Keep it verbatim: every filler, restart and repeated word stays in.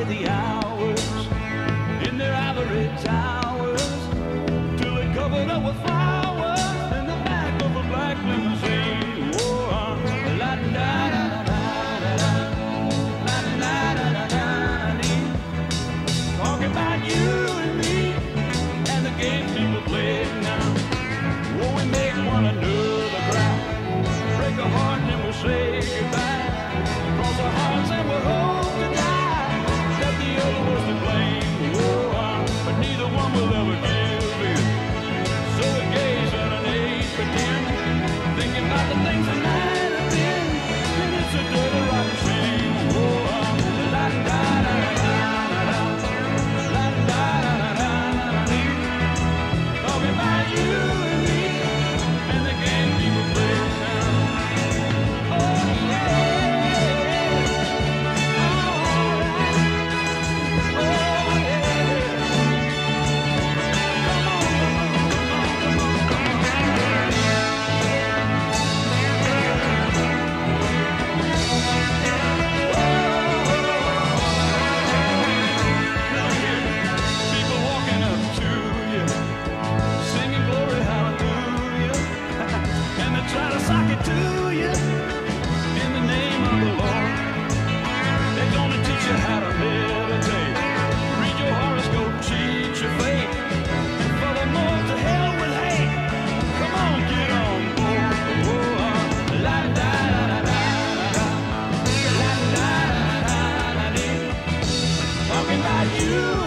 the hours in their ivory towers till they're covered up with flowers in the back of a black limousine. Oh, uh, la da da da da da, la da da da da da. Talking about you and me and the games people play now. Oh, we make one another cry, break a heart and then we'll say goodbye. Cross our hearts and we'll hope to die that the other was to blame. Oh, uh, but neither one will ever give in. So we gaze at an age pretend, thinking about the things that might have been. And it's a dirty rotten shame. Oh, uh, la da da da da da, la da da da da da. Talking about you and me and the game people play now. Oh yeah. Try to sock it to you in the name of the Lord. They're gonna teach you how to meditate, read your horoscope, cheat your fate, and furthermore to hell with hate. Come on, get on board. Oh, uh, la da da da da da, la da da da da da. Talking about you.